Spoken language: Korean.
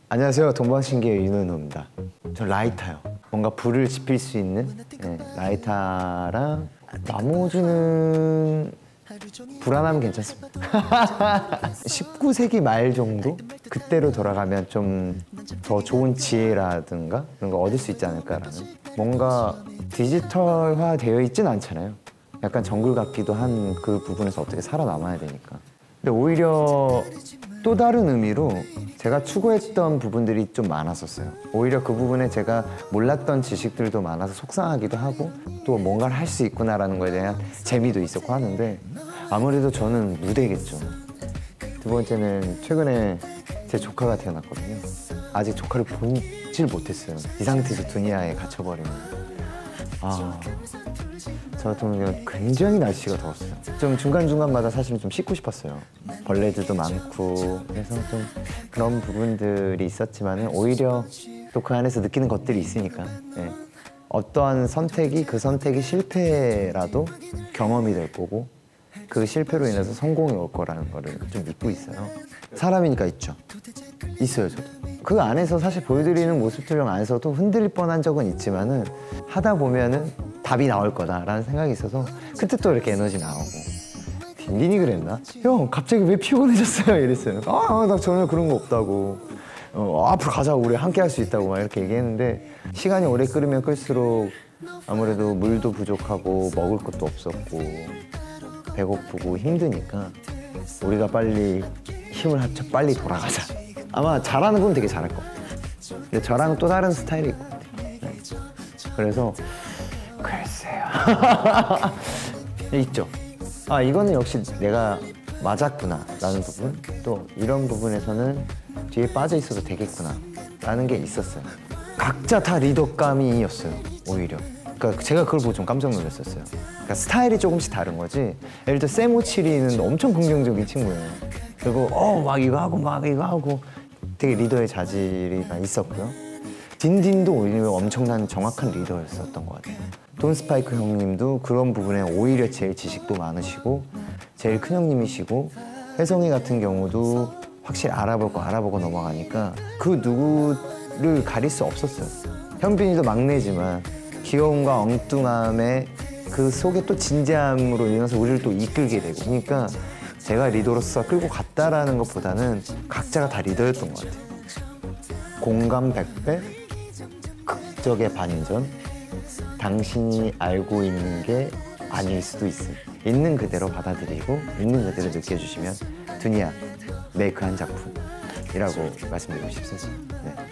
안녕하세요. 동방신기의 윤은호입니다. 저 라이터요. 뭔가 불을 지필 수 있는 라이터랑 나머지는 불안하면 괜찮습니다. 19세기 말 정도? 그때로 돌아가면 좀 더 좋은 지혜라든가 그런 거 얻을 수 있지 않을까라는, 뭔가 디지털화 되어 있진 않잖아요. 약간 정글 같기도 한 그 부분에서 어떻게 살아남아야 되니까. 근데 오히려 또 다른 의미로 제가 추구했던 부분들이 좀 많았었어요. 오히려 그 부분에 제가 몰랐던 지식들도 많아서 속상하기도 하고, 또 뭔가를 할 수 있구나라는 거에 대한 재미도 있었고 하는데, 아무래도 저는 무대겠죠. 두 번째는 최근에 제 조카가 태어났거든요. 아직 조카를 보질 못했어요. 이 상태에서 두니아에 갇혀버리면. 저 같은 경우는 굉장히 날씨가 더웠어요. 좀 중간중간마다 사실은 좀 씻고 싶었어요. 벌레들도 많고 그래서 좀 그런 부분들이 있었지만 오히려 또 그 안에서 느끼는 것들이 있으니까 어떠한 선택이, 그 선택이 실패라도 경험이 될 거고, 그 실패로 인해서 성공이 올 거라는 거를 좀 믿고 있어요. 사람이니까 있어요. 저도 그 안에서 사실 보여드리는 모습들 안에서도 흔들릴 뻔한 적은 있지만은 하다 보면은 답이 나올 거다라는 생각이 있어서 그때 또 이렇게 에너지 나오고. 딘딘이 그랬나? 형 갑자기 왜 피곤해졌어요? 이랬어요. 나 전혀 그런 거 없다고. 앞으로 가자고, 우리 함께 할 수 있다고 막 이렇게 얘기했는데, 시간이 오래 끌으면 끌수록 아무래도 물도 부족하고 먹을 것도 없었고 배고프고 힘드니까 우리가 빨리 힘을 합쳐 빨리 돌아가자. 아마 잘하는 건 되게 잘할 것 같아요. 근데 저랑은 또 다른 스타일이 있거든요. 그래서 글쎄요. 있죠. 이거는 역시 내가 맞았구나 라는 부분, 또 이런 부분에서는 뒤에 빠져 있어도 되겠구나 라는 게 있었어요. 각자 다 리더감이었어요. 오히려 그러니까 제가 그걸 보고 좀 깜짝 놀랐었어요. 그러니까 스타일이 조금씩 다른 거지. 예를 들어 세모치리는 엄청 긍정적인 친구예요. 그리고 막 이거 하고 막 이거 하고 되게 리더의 자질이 있었고요. 딘딘도 오히려 엄청난 정확한 리더였었던 것 같아요. 돈 스파이크 형님도 그런 부분에 오히려 제일 지식도 많으시고 제일 큰 형님이시고, 혜성이 같은 경우도 확실히 알아보고 넘어가니까 그 누구를 가릴 수 없었어요. 현빈이도 막내지만 귀여움과 엉뚱함의 그 속에 또 진지함으로 인해서 우리를 또 이끌게 되고, 그러니까 제가 리더로서 끌고 갔다라는 것보다는 각자가 다 리더였던 것 같아요. 공감 100배, 극적의 반전, 당신이 알고 있는 게 아닐 수도 있음. 있는 그대로 받아들이고 있는 그대로 느껴주시면 두니아 메이크 한 작품이라고 말씀드리고 싶습니다.